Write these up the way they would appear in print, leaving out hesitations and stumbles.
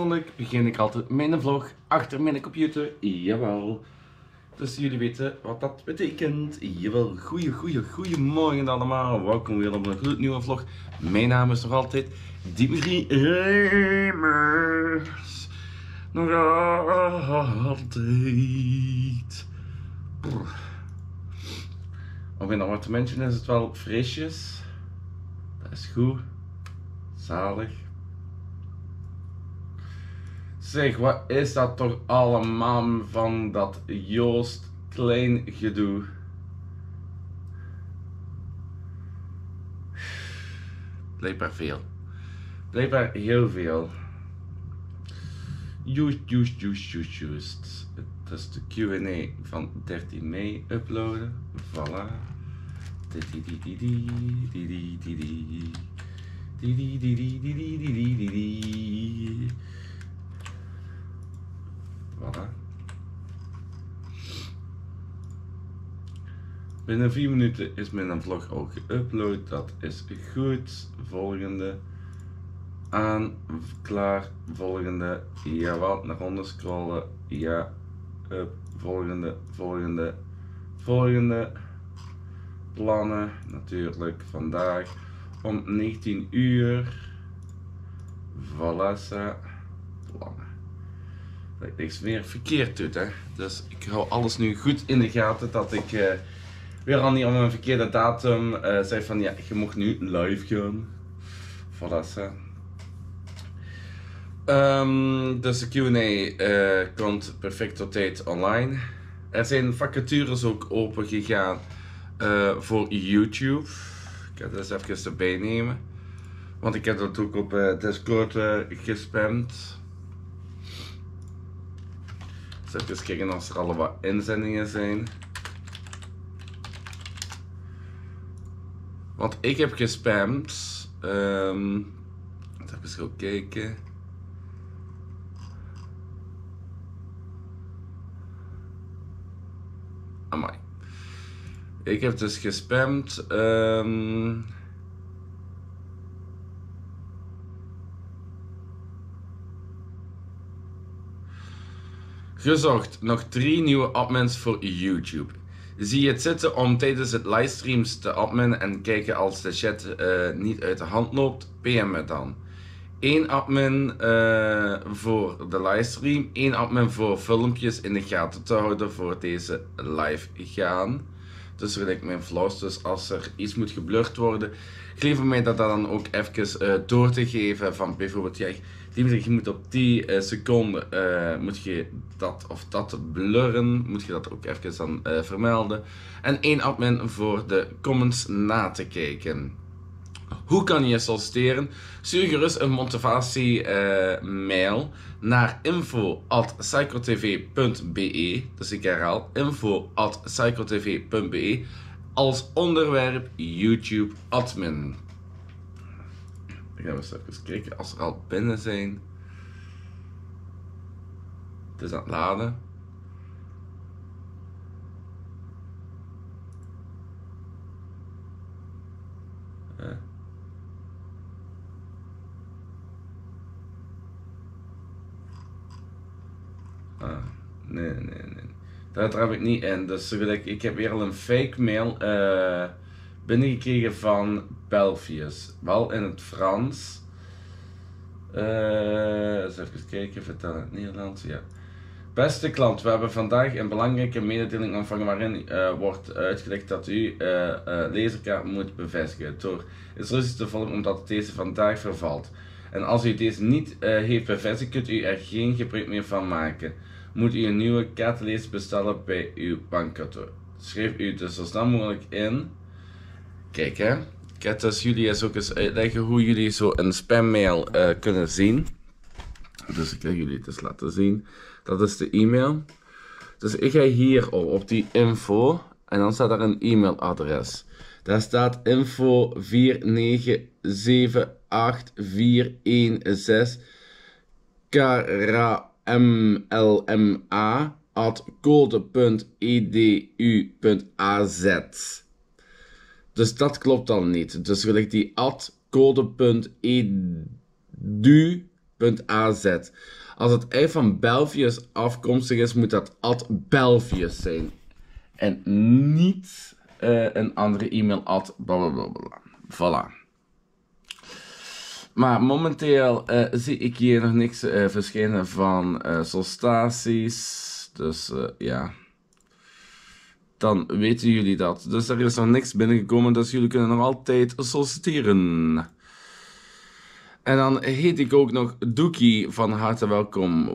persoonlijk begin ik altijd mijn vlog achter mijn computer. Jawel. Dus jullie weten wat dat betekent. Jawel, goeiemorgen allemaal. Welkom weer op een gloednieuwe vlog. Mijn naam is nog altijd Dimitri Remers. Nog altijd. Op mijn appartementje is het wel frisjes. Dat is goed. Zalig. Zeg, wat is dat toch allemaal van dat Joost Klein gedoe? Blijkbaar veel. Blijkbaar heel veel. Joost. Het is de Q&A van 13 mei uploaden. Voilà. Voilà. Binnen 4 minuten is mijn vlog ook geüpload. Dat is goed. Volgende. Aan. Klaar. Volgende. Jawel. Naar onder scrollen. Ja. Up. Volgende. Plannen. Natuurlijk. Vandaag. Om 19 uur. Voilà. Plannen. Dat ik niks meer verkeerd doe, hè. Dus ik hou alles nu goed in de gaten dat ik weer al niet op een verkeerde datum zeg van ja, je mag nu live gaan. Voilà. Dus de Q&A komt perfect op tijd online. Er zijn vacatures ook open gegaan voor YouTube. Ik ga dat eens even erbij nemen. Want ik heb dat ook op Discord gespamd. Dus even kijken als er al wat inzendingen zijn. Want ik heb gespamd. Even gaan kijken. Amai. Ik heb dus gespamd. Gezocht nog 3 nieuwe admins voor YouTube. Zie je het zitten om tijdens het livestreams te admin en kijken als de chat niet uit de hand loopt? PM me dan. 1 admin voor de livestream, 1 admin voor filmpjes in de gaten te houden voor deze live gaan. Dus gelijk mijn vlogs, dus als er iets moet geblurred worden, geef mij dat dan ook even door te geven van bijvoorbeeld, ja, je moet op die seconde, moet je dat of dat blurren, moet je dat ook even dan vermelden. En 1 admin voor de comments na te kijken. Hoe kan je solliciteren? Stuur gerust een motivatie mail naar info@cyclotv.be. Dus ik herhaal info@cyclotv.be als onderwerp YouTube admin. Dan gaan we eens even kijken als er al binnen zijn. Het is aan het laden. Nee. Dat heb ik niet in. Dus ik heb weer al een fake mail binnengekregen van Belfius. Wel in het Frans. Eens even kijken, vertel in het Nederlands. Ja. Beste klant, we hebben vandaag een belangrijke mededeling ontvangen waarin wordt uitgelegd dat u laserkaart moet bevestigen. Door instructies te volgen omdat deze vandaag vervalt. En als u deze niet heeft bevestigd, kunt u er geen gebruik meer van maken. Moet u een nieuwe kaartenlezer bestellen bij uw bankkantoor. Schrijf u dus zo snel mogelijk in. Kijk hè, ik ga dus jullie eens ook eens uitleggen hoe jullie zo een spammail kunnen zien. Dus ik ga jullie het eens laten zien. Dat is de e-mail. Dus ik ga hier op die info en dan staat er een e-mailadres. Daar staat info 4978416 karamlma@code.edu.az. Dus dat klopt dan niet. Dus wil ik die @code.edu .az. Als het ei van Belvius afkomstig is, moet dat at Belvius zijn. En niet een andere e-mail at blablabla. Voilà. Maar momenteel zie ik hier nog niks verschijnen van sollicitaties. Dus ja. Dan weten jullie dat. Dus er is nog niks binnengekomen, dus jullie kunnen nog altijd solliciteren. En dan heet ik ook nog Doekie, van harte welkom.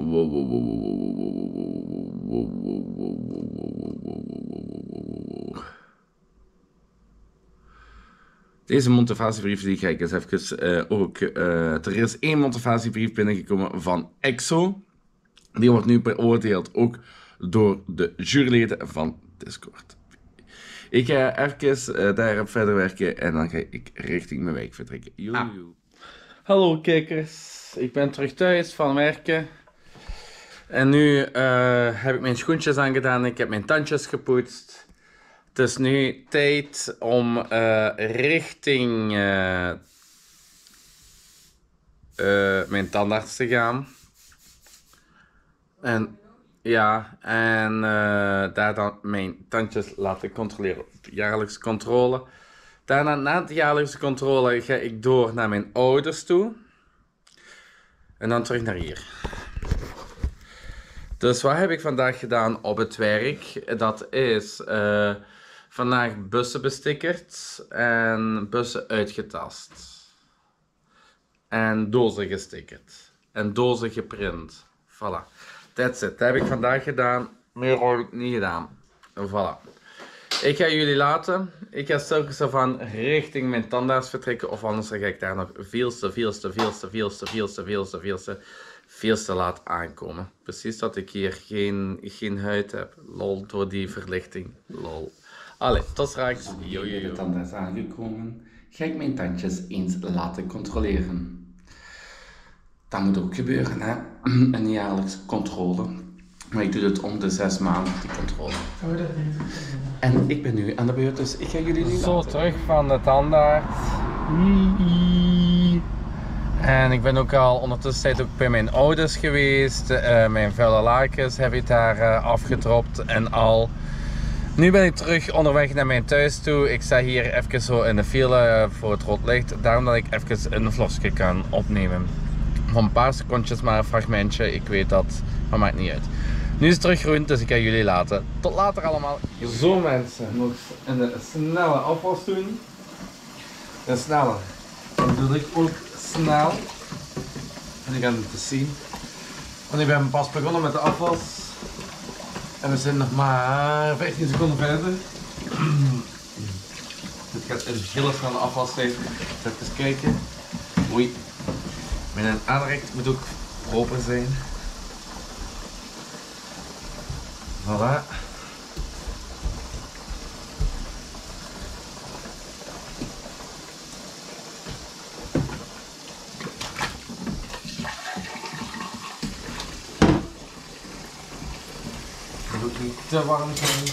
Deze motivatiebrief die ga ik eens even ook... er is 1 motivatiebrief binnengekomen van EXO. Die wordt nu beoordeeld ook door de juryleden van Discord. Ik ga even daarop verder werken en dan ga ik richting mijn wijk vertrekken. Joe. Hallo kijkers, ik ben terug thuis van werken. En nu heb ik mijn schoentjes aangedaan, ik heb mijn tandjes gepoetst. Het is nu tijd om richting mijn tandarts te gaan. En ja, en daar dan mijn tandjes laten controleren op jaarlijkse controle. Daarna, na de jaarlijkse controle, ga ik door naar mijn ouders toe. En dan terug naar hier. Dus wat heb ik vandaag gedaan op het werk? Dat is vandaag bussen bestickerd en bussen uitgetast. En dozen gestickerd. En dozen geprint. Voilà. That's it. Dat heb ik vandaag gedaan. Meer heb ik niet gedaan. Voilà. Ik ga jullie laten. Ik ga stilletjes ervan richting mijn tandarts vertrekken. Of anders ga ik daar nog veel te laat aankomen. Precies dat ik hier geen huid heb. Lol, door die verlichting. Lol. Allee, tot straks. Bij de tandarts aangekomen. Ga ik mijn tandjes eens laten controleren. Dat moet ook gebeuren, hè. Een jaarlijkse controle. Maar ik doe het om de 6 maanden, die controle. En ik ben nu aan de beurt, dus ik ga jullie nu zo laten. terug van de tandarts. En ik ben ook al ondertussen ook bij mijn ouders geweest. Mijn vuile lakens heb ik daar afgedropt en al. Nu ben ik terug onderweg naar mijn thuis toe. Ik sta hier even zo in de file voor het rood licht. Daarom dat ik even een vlogje kan opnemen. Van een paar secondjes maar een fragmentje. Ik weet dat, maar maakt niet uit. Nu is het terug groen, dus ik ga jullie laten. Tot later allemaal. Zo mensen, nog een snelle afwas doen. Een snelle. Dat doe ik ook snel. En ik ga het eens zien. Want ik ben pas begonnen met de afwas. En we zijn nog maar 15 seconden verder. Dit gaat een hele snelle afwas zijn. Even kijken. Oei. Mijn aanrecht moet ook open zijn. Voilà. Het moet ook niet te warm zijn.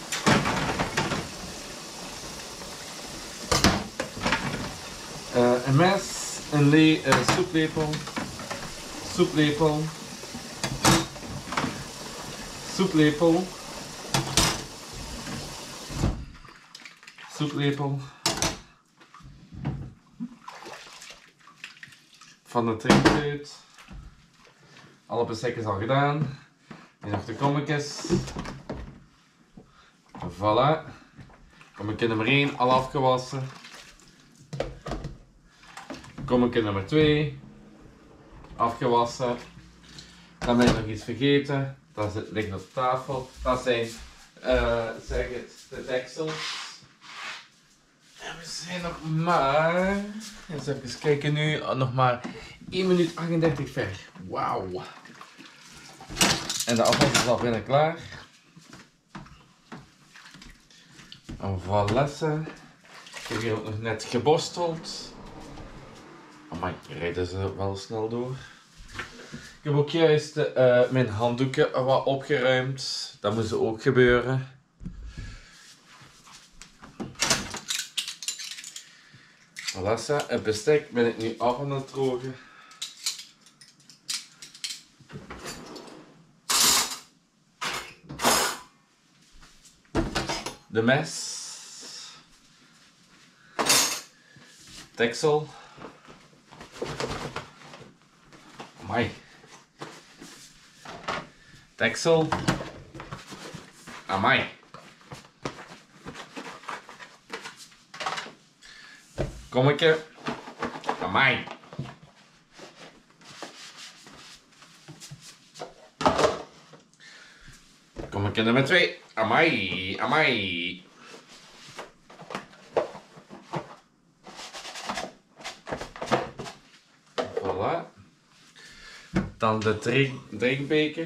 Een mes, een soeplepel, soeplepel, soeplepel, soeplepel van de drinkbuit. Alle bestek is al gedaan. En nog de kommetjes. Voilà. Kommetje nummer 1 al afgewassen. Kommetje nummer 2 afgewassen. Dan ben ik nog iets vergeten. Dat ligt op tafel. Dat zijn, zeg het, de deksels. En we zijn nog maar, eens even kijken nu, nog maar 1 minuut 38 ver. Wauw. En de afwas is al bijna klaar. Een valesse. Ik heb hier ook nog net geborsteld. Maar rijden ze wel snel door. Ik heb ook juist mijn handdoeken wat opgeruimd. Dat moet ook gebeuren. Voilà, het bestek ben ik nu af aan het drogen. de mes, deksel, amai, deksel, amai, kommetje, amai. Kommetje nummer 2, amai, amai. Voilà. Dan de drinkbeker.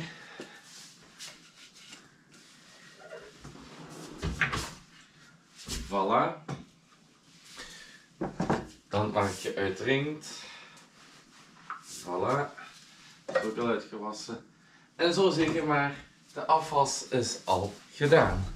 Voilà. Dan als je uitdrinkt. Voilà. Ook al uitgewassen. En zo zeker maar, de afwas is al gedaan.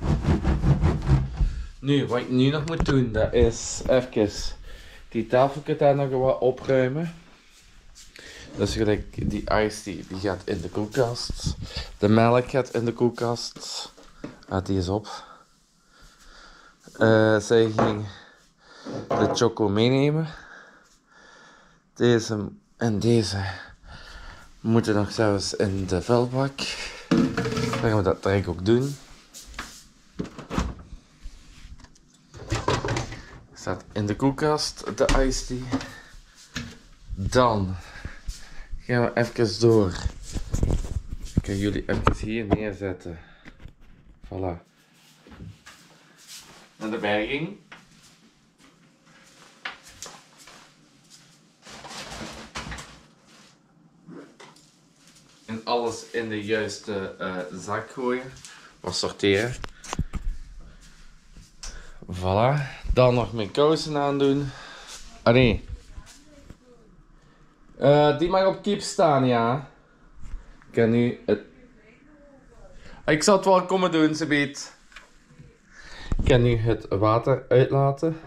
Nu, wat ik nu nog moet doen, dat is even die tafeltje daar nog wat opruimen. Dus gelijk die iced tea, die gaat in de koelkast. De melk gaat in de koelkast. Ah, die is op. Zij ging de choco meenemen. Deze en deze moeten nog zelfs in de vuilbak. Dan gaan we dat direct ook doen. Staat in de koelkast, de iced tea. Dan gaan we even door. Ik kan jullie even hier neerzetten. Voilà. Naar de berging. En alles in de juiste zak gooien. Wat sorteren. Voilà. Dan nog mijn kousen aandoen. Ah nee. Die mag op keep staan, ja. Ik kan nu het... Ik zal het wel komen doen, ze weet. Ik kan nu het water uitlaten.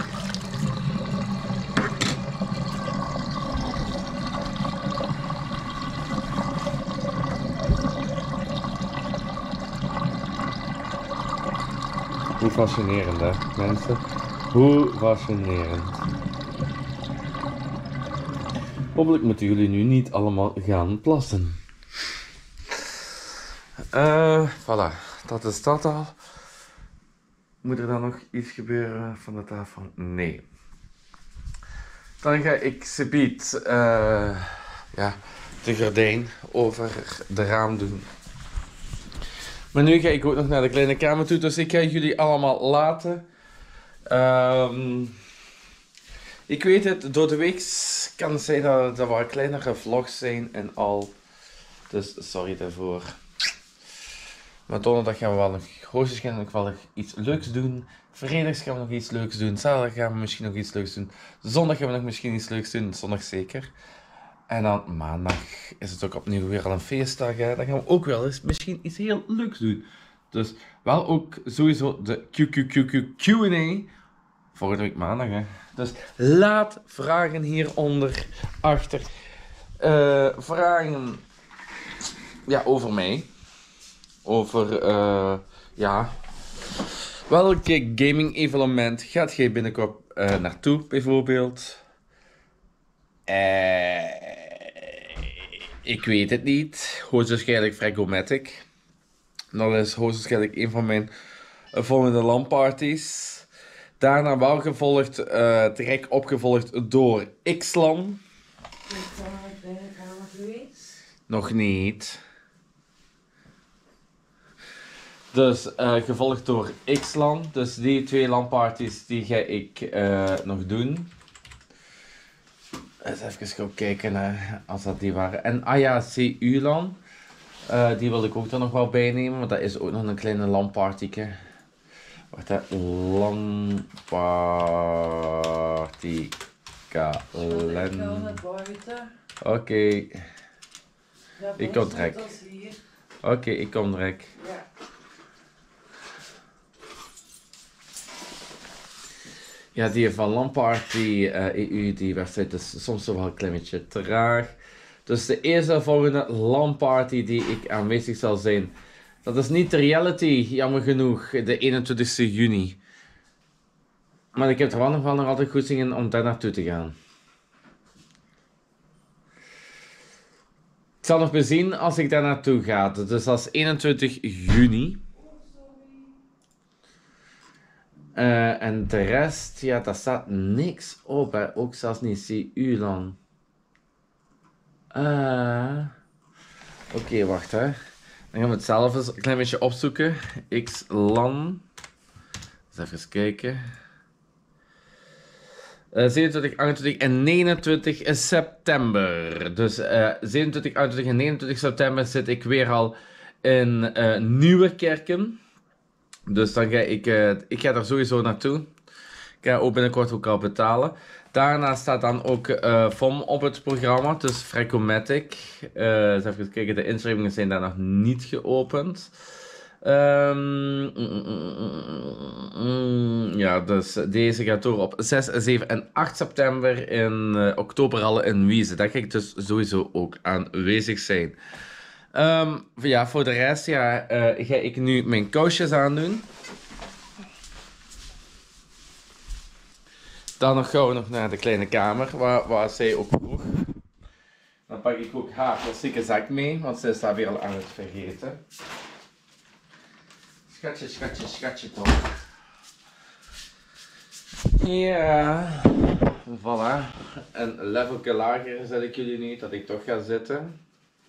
Hoe fascinerend, hè, mensen? Hoe fascinerend. Hopelijk moeten jullie nu niet allemaal gaan plassen. Voilà, dat is dat al. Moet er dan nog iets gebeuren van de tafel? Nee. Dan ga ik subiet ja, de gordijn over de raam doen. Maar nu ga ik ook nog naar de kleine kamer toe, dus ik ga jullie allemaal laten. Ik weet het, door de week kan het zijn dat er wat kleinere vlogs zijn en al. Dus sorry daarvoor. Maar donderdag gaan we wel nog, hoogstens nog wel nog iets leuks doen. Vrijdags gaan we nog iets leuks doen. Zaterdag gaan we misschien nog iets leuks doen. Zondag gaan we nog misschien iets leuks doen. Zondag zeker. En dan maandag is het ook opnieuw weer al een feestdag. Hè? Dan gaan we ook wel eens misschien iets heel leuks doen. Dus wel ook sowieso de Q&A volgende week maandag. Hè? Dus laat vragen hieronder achter. Vragen ja, over mij. Over ja, welke gaming evenement gaat jij binnenkort naartoe bijvoorbeeld? Ik weet het niet. Hoogstwaarschijnlijk Fragomatic. Dat is hoogstwaarschijnlijk een van mijn volgende LAN-parties. Daarna wel gevolgd, direct opgevolgd door Xlan. Is dat een kleine kamer geweest? Nog niet. Dus gevolgd door Xlan. Dus die twee LAN-parties die ga ik nog doen. Eens even gaan kijken als dat die waren. En ah ja, CU-LAN. Die wil ik ook er nog wel bij nemen, want dat is ook nog een kleine LAN-partyke. Wacht hè, LAN-party kalender. Oké. Ik kom direct. Oké, ik kom direct. Ja. Ja, die van LAN-party EU, die wedstrijd is soms wel een klein beetje traag. Dus de eerste volgende LAN-party die ik aanwezig zal zijn, Dat is niet de reality, jammer genoeg, de 21ste juni. Maar ik heb er wel nog altijd goed zin in om daar naartoe te gaan. Ik zal nog bezien als ik daar naartoe ga. Dus dat is 21 juni. En de rest, ja, daar staat niks op. Hè. Ook zelfs niet CU lang. Oké, wacht hè. Dan gaan we het zelf eens een klein beetje opzoeken. X-LAN. Eens even kijken. 27, 28 en 29 september. Dus 27, 28 en 29 september zit ik weer al in Nieuwerkerken. Dus dan ga ik ga er sowieso naartoe. Ik ga ook binnenkort ook al betalen. Daarna staat dan ook FOM op het programma, dus Frecomatic. Dus even kijken, de inschrijvingen zijn daar nog niet geopend. Ja, dus deze gaat door op 6, 7 en 8 september. In oktober al in Wieze. Daar ga ik dus sowieso ook aanwezig zijn. Ja, voor de rest ja, ga ik nu mijn kousjes aandoen. Dan gaan we nog naar de kleine kamer, waar zij ook vroeg. Dan pak ik ook haar klassieke zak mee, want ze is daar weer al aan het vergeten. Schatje, schatje, schatje toch. Ja, voilà. Een levelke lager zet ik jullie nu, dat ik toch ga zitten.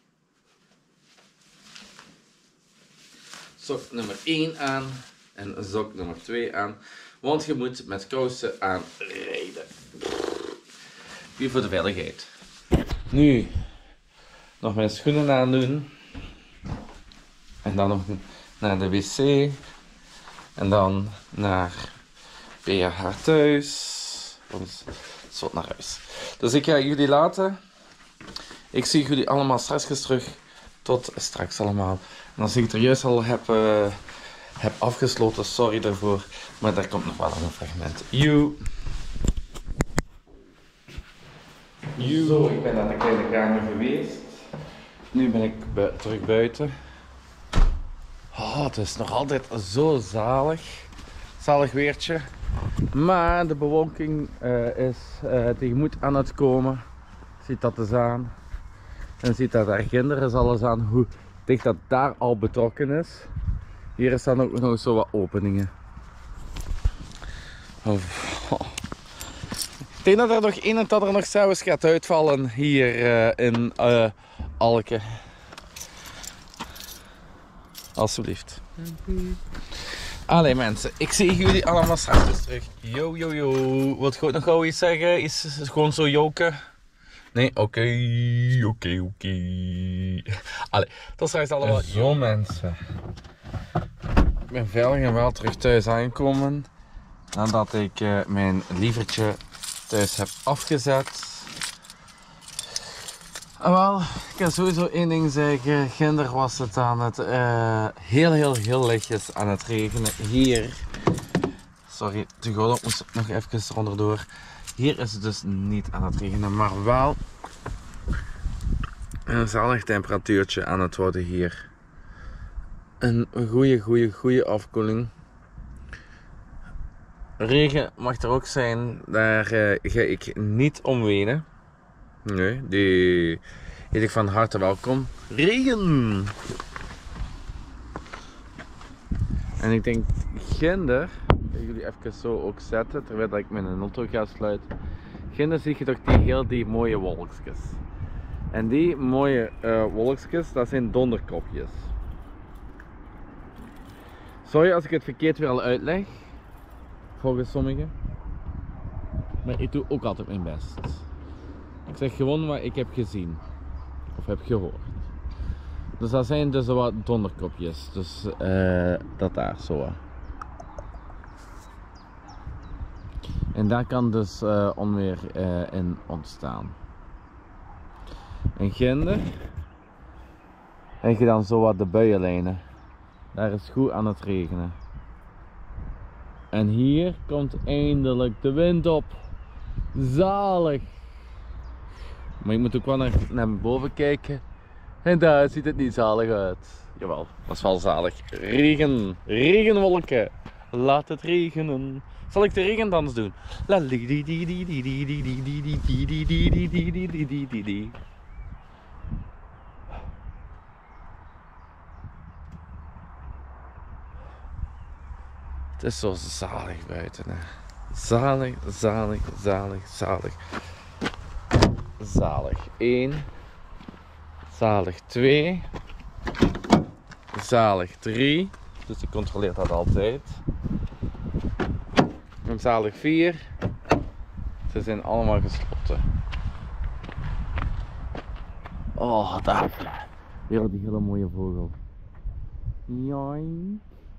Sok nummer 1 aan en sok nummer 2 aan. Want je moet met kousen aan rijden. Weer voor de veiligheid. Nu nog mijn schoenen aandoen. En dan nog naar de wc. En dan bij haar thuis. Want het wordt naar huis. Dus ik ga jullie laten. Ik zie jullie allemaal straks terug. Tot straks allemaal. En als ik het er juist al heb afgesloten, sorry daarvoor. Maar daar komt nog wel een fragment. Joe. Zo, ik ben naar de kleine kamer geweest. Nu ben ik terug buiten. Oh, het is nog altijd zo zalig. Zalig weertje. Maar de bewolking is tegemoet aan het komen. Ziet dat eens aan. En ziet dat daar ginder is alles aan hoe dicht dat daar al betrokken is. Hier staan ook nog zo wat openingen. Oh. Ik denk dat er nog een en ander nog zelfs gaat uitvallen hier in Alke. Alsjeblieft. Allee mensen, ik zie jullie allemaal straks terug. Yo yo yo. Wilt je ook nog gauw iets zeggen? Is gewoon zo joken? Nee? Oké. Allee, tot straks allemaal. Zo mensen. Ik ben veilig en wel terug thuis aangekomen. Nadat ik mijn lievertje thuis heb afgezet. Wel, ik kan sowieso één ding zeggen. Ginder was het aan het heel lichtjes aan het regenen. Hier. Sorry, de goal moest nog even eronderdoor. Hier is het dus niet aan het regenen, maar wel een zalig temperatuurtje aan het worden hier. Een goede afkoeling. Regen mag er ook zijn, daar ga ik niet om wenen. Nee, die heet ik van harte welkom. Regen! En ik denk, ginder, ik ga jullie even zo ook zetten, terwijl ik mijn auto ga sluiten. Ginder zie je toch die mooie wolkjes. En die mooie wolkjes, dat zijn donderkopjes. Sorry als ik het verkeerd weer al uitleg, volgens sommigen. Maar ik doe ook altijd mijn best. Ik zeg gewoon wat ik heb gezien. Of heb gehoord. Dus dat zijn dus wat donderkopjes. Dus dat daar zo. En daar kan dus onweer in ontstaan. En ginder heb je dan zo wat de buienlijnen. Daar is goed aan het regenen. En hier komt eindelijk de wind op. Zalig! Maar ik moet ook wel naar boven kijken. En daar ziet het niet zalig uit. Jawel, dat is wel zalig. Regen, regenwolken. Laat het regenen. Zal ik de regendans doen? Het is zo zalig buiten, hè. Zalig, zalig, zalig, zalig. Zalig 1. Zalig 2. Zalig 3. Dus ik controleer dat altijd. En zalig 4. Ze zijn allemaal gesloten. Oh, daar. Weer die hele mooie vogel. Joing.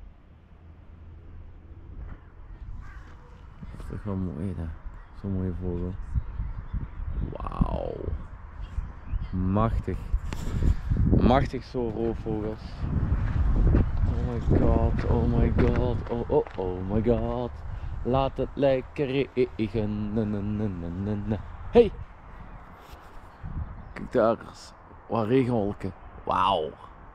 Dat is toch wel mooi, hè? Zo'n mooie vogel. Wauw. Machtig. Machtig zo roofvogels. Oh my god, oh my god, oh my god. Laat het lekker regenen. Hey! Kijk daar eens. Wat regenwolken. Wauw.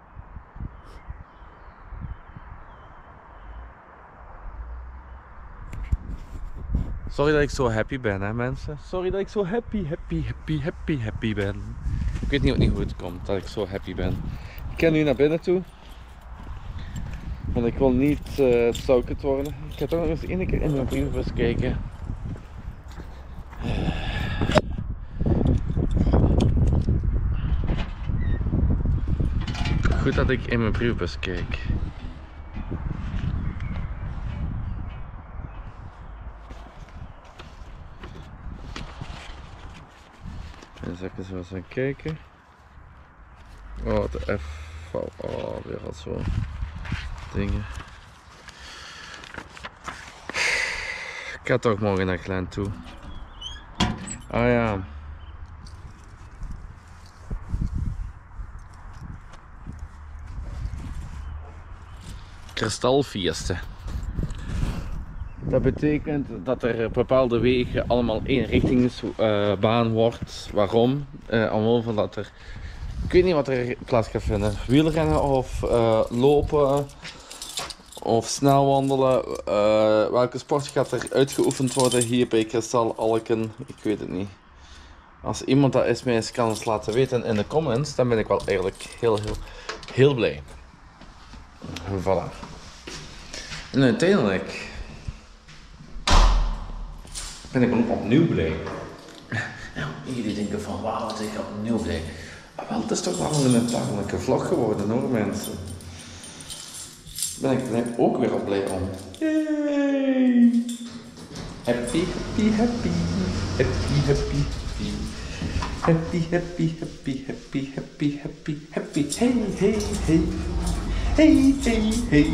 Sorry dat ik zo happy ben, hè mensen. Sorry dat ik zo happy ben. Ik weet niet of het niet goed komt dat ik zo happy ben. Ik ga nu naar binnen toe. Want ik wil niet suikerd worden. Ik ga toch nog eens één keer in mijn brievenbus kijken. Goed dat ik in mijn brievenbus kijk. En zal ik eens wat gaan kijken. Oh, de F. Oh, weer al zo dingen. Ik ga toch morgen naar Glen toe. Ah ja. Kristalfeesten. Dat betekent dat er bepaalde wegen allemaal eenrichtingsbaan wordt. Waarom? Omwille van dat er, ik weet niet wat er plaats gaat vinden. Wielrennen of lopen of snel wandelen. Welke sport gaat er uitgeoefend worden hier bij Kristalfeesten? Ik weet het niet. Als iemand dat is mij eens kan eens laten weten in de comments, dan ben ik wel eigenlijk heel blij. Voilà. En uiteindelijk ben ik ook opnieuw blij. Nou, jullie denken van wauw, wat ik opnieuw blij. Maar wel, het is toch wel een pagelijke vlog geworden hoor mensen. Ben ik er ook weer op blij om. Yay! Happy, happy, happy. Happy, happy, happy. Happy, happy, happy, happy, happy, happy, happy. Hey, hey, hey. Hey, hey, hey.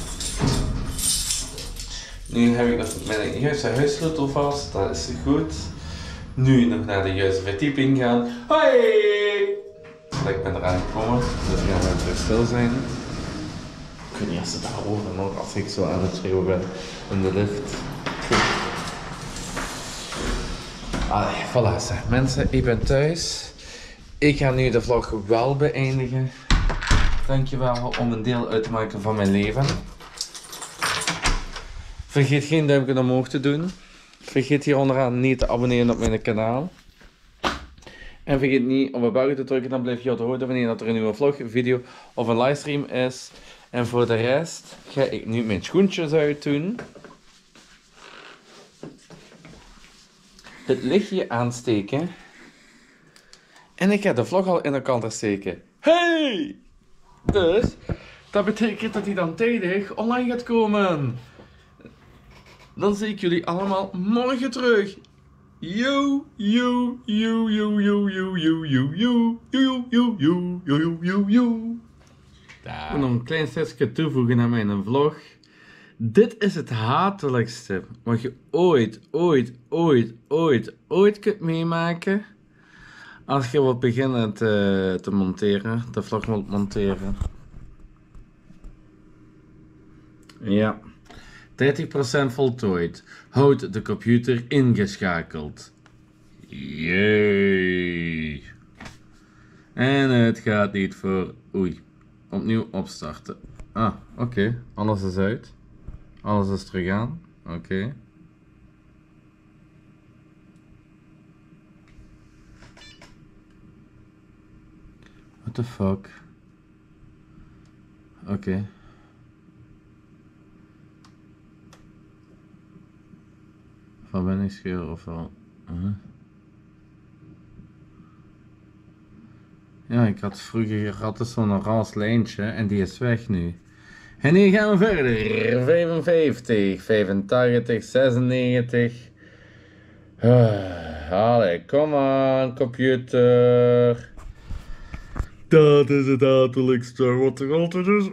Nu heb ik nog mijn juiste huissleutel vast, dat is goed. Nu nog naar de juiste verdieping gaan. Hoi! Ik ben eraan gekomen, dus gaan we terug stil zijn. Ik weet niet als ze daar horen nog, als ik zo aan het schreeuwen ben in de lift. Allee, voilà zeg. Mensen, ik ben thuis. Ik ga nu de vlog wel beëindigen. Dankjewel om een deel uit te maken van mijn leven. Vergeet geen duimpje omhoog te doen. Vergeet hier onderaan niet te abonneren op mijn kanaal. En vergeet niet op het belletje te drukken, dan blijf je op de hoogte wanneer er een nieuwe vlog, een video of een livestream is. En voor de rest ga ik nu mijn schoentjes uit doen. Het lichtje aansteken. En ik ga de vlog al in elkaar steken. Hey! Dus, dat betekent dat hij dan tijdig online gaat komen. Dan zie ik jullie allemaal morgen terug. Yo, yo, yo, yo, yo, yo, yo, yo, yo, yo, yo, yo, yo, yo, yo. Ik wil nog een klein stukje toevoegen aan mijn vlog. Dit is het hatelijkste wat je ooit kunt meemaken. Als je wilt beginnen te monteren, de vlog wilt monteren. Ja. 30% voltooid. Houd de computer ingeschakeld. Jee. En het gaat niet voor... Oei. Opnieuw opstarten. Ah, oké. Alles is uit. Alles is terug aan. Oké. What the fuck? Oké. Verbindingsscheur of wel? Ja, ik had vroeger altijd zo'n roze lijntje en die is weg nu. En hier gaan we verder. 55, 85, 96. Allee, kom aan, computer. Dat is het uiterlijkste wat er altijd is.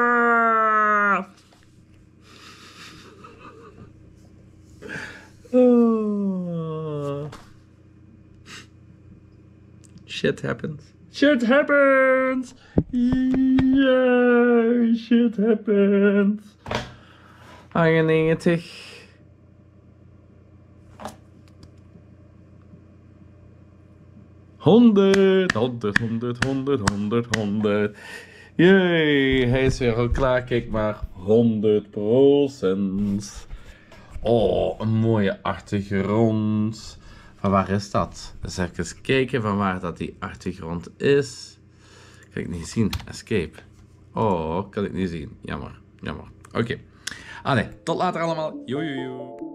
Shit happens. Shit happens! Yeah, shit happens. 98. Honderd. Jee, hij is weer al klaar. Kijk maar. 100%. Oh, een mooie achtergrond. Van waar is dat? Dus even kijken van waar dat die achtergrond is. Kan ik niet zien. Escape. Oh, kan ik niet zien. Jammer. Oké. Allee, tot later allemaal. Joe.